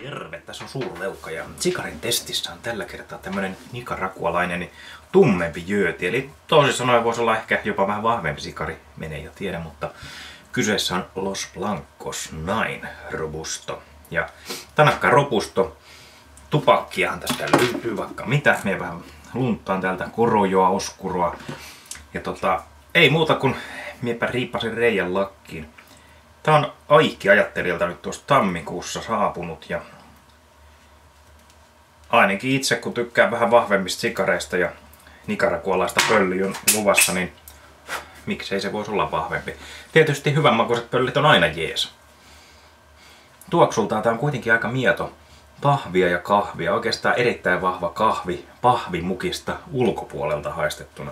Terve, tässä on Suurleukka ja sikarin testissä on tällä kertaa tämmönen nicaragualainen tummempi jööti. Eli toisin sanoen voisi olla ehkä jopa vähän vahvempi sikari, menee ja tiedä, mutta kyseessä on Los Blancos 9 Robusto. Ja Tanakka Robusto, tupakkiahan tästä löytyy vaikka mitä. Mie vähän lunttaan täältä korojoa, oskuroa. Ja ei muuta kuin miepä riippasin reijän lakkiin. Tää on Aiki ajattelijalta nyt tuossa tammikuussa saapunut ja ainakin itse kun tykkään vähän vahvemmista sikareista ja nicaragualaista pölliä on luvassa, niin miksei se voisi olla vahvempi. Tietysti hyvänmakuiset pöllit on aina jees. Tuoksultaan tää on kuitenkin aika mieto. Pahvia ja kahvia. Oikeastaan erittäin vahva kahvi pahvimukista ulkopuolelta haistettuna.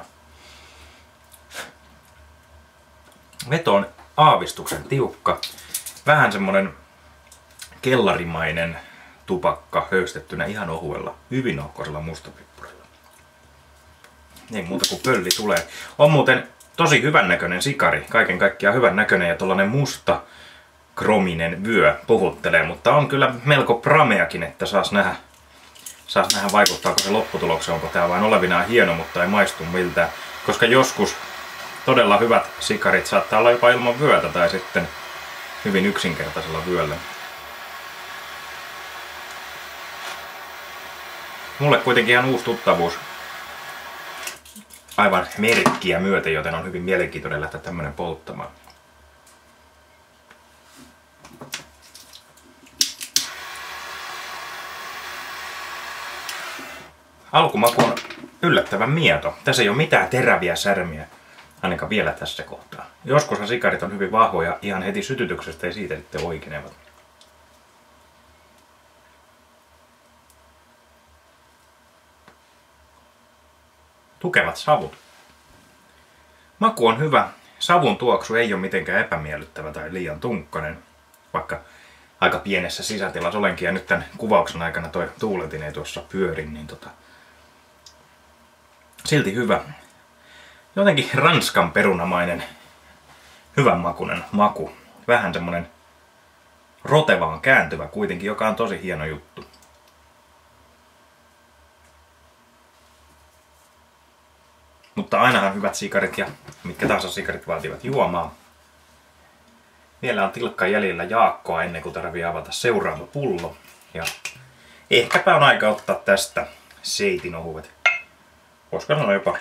Veto on aavistuksen tiukka. Vähän semmonen kellarimainen tupakka höystettynä ihan ohuella, hyvin ohkoisella mustapippurilla. Ei muuta kuin pölli tulee. On muuten tosi hyvän näköinen sikari. Kaiken kaikkiaan hyvän näköinen ja tollanen musta krominen vyö puhuttelee, mutta on kyllä melko prameakin, että saas nähdä vaikuttaako se lopputulokseen, onko tää vain olevinaan hieno, mutta ei maistu miltään. Koska joskus todella hyvät sikarit saattaa olla jopa ilman vyötä tai sitten hyvin yksinkertaisella vyöllä. Mulle kuitenkin ihan uusi tuttavuus aivan merkkiä myöten, joten on hyvin mielenkiintoinen lähteä tämmönen polttamaan. Alkumaku on yllättävän mieto. Tässä ei ole mitään teräviä särmiä, ainakaan vielä tässä kohtaa. Joskushan sikarit on hyvin vahvoja ihan heti sytytyksestä ja siitä sitten oikenevat. Tukevat savut. Maku on hyvä. Savun tuoksu ei ole mitenkään epämiellyttävä tai liian tunkkainen, vaikka aika pienessä sisätilassa olenkin ja nyt tämän kuvauksen aikana toi tuuletin ei tuossa pyöri, niin silti hyvä. Jotenkin ranskan perunamainen, hyvänmakuinen maku. Vähän semmonen rotevaan kääntyvä kuitenkin, joka on tosi hieno juttu. Mutta ainahan hyvät sikarit ja mitkä tahansa sikarit vaativat juomaa. Vielä on tilkka jäljellä Jaakkoa ennen kuin tarvii avata seuraava pullo. Ja ehkäpä on aika ottaa tästä seitinohuet. Koska ne on jopa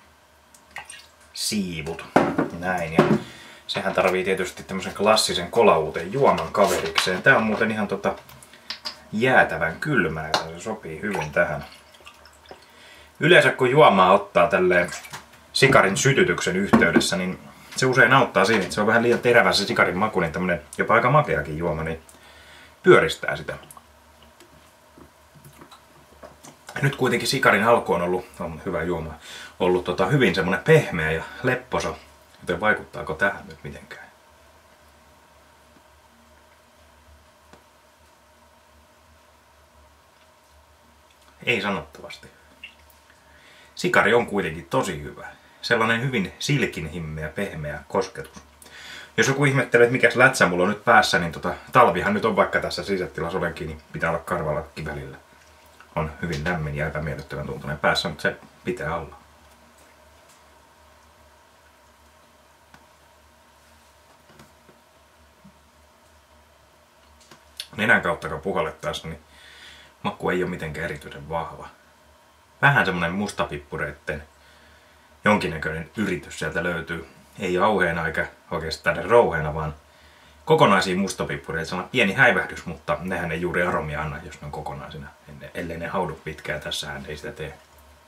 siivut. Näin. Ja sehän tarvii tietysti tämmöisen klassisen kolauuden juoman kaverikseen. Tää on muuten ihan jäätävän kylmää, se sopii hyvin tähän. Yleensä kun juomaa ottaa tälleen sikarin sytytyksen yhteydessä, niin se usein auttaa siinä, että se on vähän liian terävä se sikarin maku, niin tämmönen jopa aika makeakin juoma, niin pyöristää sitä. Nyt kuitenkin sikarin alku on hyvä juoma, ollut hyvin semmonen pehmeä ja lepposa, joten vaikuttaako tähän nyt mitenkään? Ei sanottavasti. Sikari on kuitenkin tosi hyvä. Sellainen hyvin silkinhimmeä, pehmeä kosketus. Jos joku ihmettelee, että mikäs lätsä mulla on nyt päässä, niin talvihan nyt on vaikka tässä sisätilassa olenkin, niin pitää olla karvalakki välillä. On hyvin lämmin ja epämiellyttävän tuntunen päässä, mutta se pitää olla. Nenän kautta kun puhallettaessa, niin maku ei ole mitenkään erityisen vahva. Vähän semmonen mustapippureitten jonkinnäköinen yritys sieltä löytyy. Ei jauheena eikä oikeastaan rouheena, vaan kokonaisia mustapippureita. Se on pieni häivähdys, mutta nehän ei juuri aromia anna, jos ne on kokonaisina. Ellei ne haudu pitkään, tässähän ei sitä tee.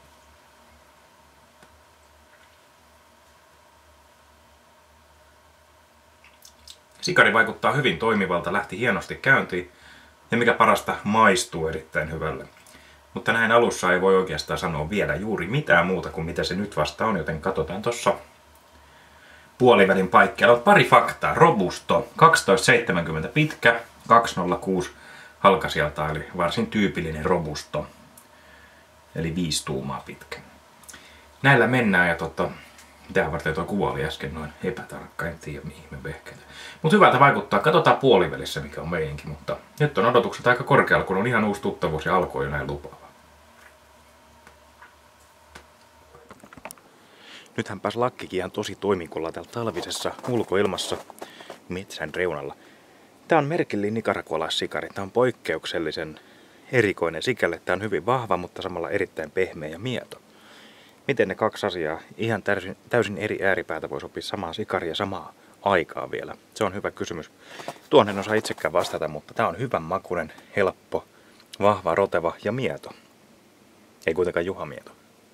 Sikari vaikuttaa hyvin toimivalta, lähti hienosti käyntiin ja mikä parasta, maistuu erittäin hyvälle. Mutta näin alussa ei voi oikeastaan sanoa vielä juuri mitään muuta kuin mitä se nyt vasta on, joten katsotaan tossa puolivälin paikkeilla. Pari faktaa. Robusto, 12,70 pitkä, 206 halkasijalta, eli varsin tyypillinen Robusto. Eli 5 tuumaa pitkä. Näillä mennään ja Tää varten tuo kuva oli äsken noin epätarkka, en tiedä mihin me vehkeitä. Mutta hyvältä vaikuttaa, katsotaan puolivälissä mikä on meininki, mutta nyt on odotukset aika korkealla, kun on ihan uusi tuttavuus ja alkoi jo näin lupaava. Nythän pääsi lakkikin ihan tosi toimikolla täällä talvisessa ulkoilmassa metsän reunalla. Tää on merkillinen nicaragualaissikari. Tää on poikkeuksellisen erikoinen sikäli. Tää on hyvin vahva, mutta samalla erittäin pehmeä ja mieto. Miten ne kaksi asiaa ihan täysin eri ääripäätä voi sopia samaan sikariin ja samaan aikaan vielä? Se on hyvä kysymys. Tuon en osaa itsekään vastata, mutta tää on hyvän makuinen, helppo, vahva, roteva ja mieto. Ei kuitenkaan juhamieto.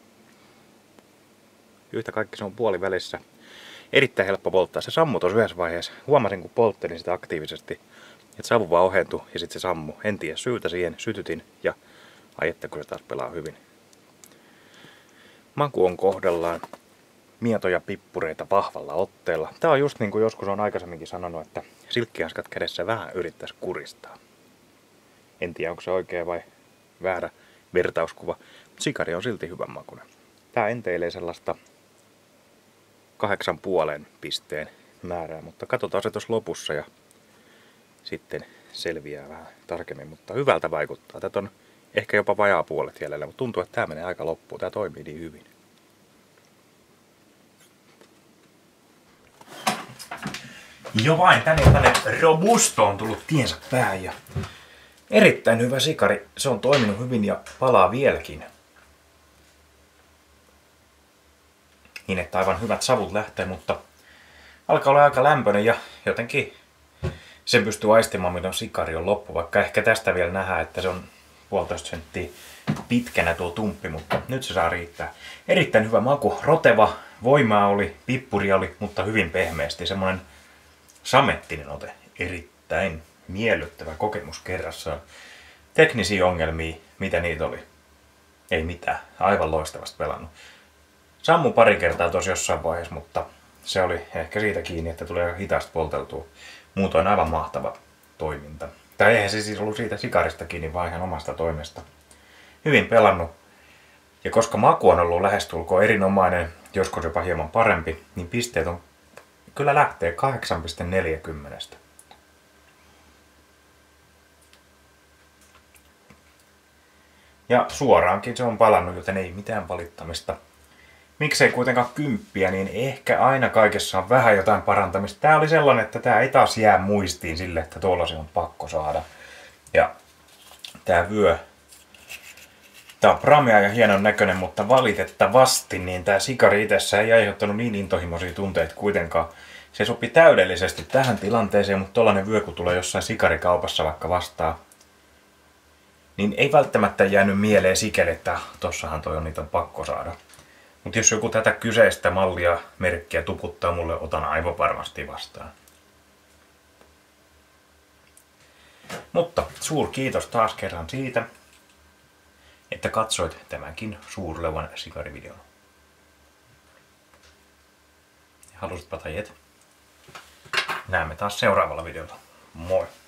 Yhtä kaikki se on puolivälissä. Erittäin helppo polttaa. Se sammui tuossa yhdessä vaiheessa. Huomasin kun polttelin sitä aktiivisesti, että savu vaan ohentui ja sitten se sammu. En tiedä syytä siihen, sytytin ja ajette kun se taas pelaa hyvin. Maku on kohdallaan. Mietoja pippureita vahvalla otteella. Tää on just niin kuin joskus on aikaisemminkin sanonut, että silkkihanskat kädessä vähän yrittäisi kuristaa. En tiedä onko se oikea vai väärä vertauskuva. Sikari on silti hyvän makuinen. Tää enteilee sellaista 8,5 pisteen määrää, mutta katsotaan se tuossa lopussa ja sitten selviää vähän tarkemmin, mutta hyvältä vaikuttaa. Tätä on ehkä jopa vajaa puolet jäljellä, mutta tuntuu, että tää menee aika loppuun. Tää toimii niin hyvin. Jo vain tänne Robusto on tullut tiensä päähän ja erittäin hyvä sikari. Se on toiminut hyvin ja palaa vieläkin. Niin, että aivan hyvät savut lähtee, mutta alkaa olla aika lämpöinen ja jotenkin sen pystyy aistimaan, milloin sikari on loppu. Vaikka ehkä tästä vielä nähdään, että se on 1,5 senttiä pitkänä tuo tumppi, mutta nyt se saa riittää. Erittäin hyvä maku, roteva, voimaa oli, pippuria oli, mutta hyvin pehmeästi. Semmoinen samettinen ote. Erittäin miellyttävä kokemus kerrassaan. Teknisiä ongelmia, mitä niitä oli? Ei mitään, aivan loistavasti pelannut. Sammu pari kertaa tosi jossain vaiheessa, mutta se oli ehkä siitä kiinni, että tulee aika hitaasti polteltua. Muutoin aivan mahtava toiminta. Tai eihän se siis ollut siitä sikarista kiinni, vaan ihan omasta toimesta. Hyvin pelannut. Ja koska maku on ollut lähestulkoon erinomainen, joskus jopa hieman parempi, niin pisteet on kyllä lähtee 8,40. Ja suoraankin se on palannut, joten ei mitään valittamista. Miksei kuitenkaan 10, niin ehkä aina kaikessa on vähän jotain parantamista. Tää oli sellainen, että tää ei taas jää muistiin sille, että tuolla se on pakko saada. Ja tää vyö. Tää on pramea ja hienon näköinen, mutta valitettavasti niin tää sikari itsessä ei aiheuttanut niin intohimoisia tunteita kuitenkaan. Se sopi täydellisesti tähän tilanteeseen, mutta tollanen vyö kun tulee jossain sikarikaupassa vaikka vastaan, niin ei välttämättä jäänyt mieleen sikäli, että tossahan toi on niitä pakko saada. Mutta jos joku tätä kyseistä mallia, merkkiä tuputtaa mulle, otan aivan varmasti vastaan. Mutta suur kiitos taas kerran siitä, että katsoit tämänkin suurlevan sikarivideon. Halusitpa tai et. Näemme taas seuraavalla videolla. Moi!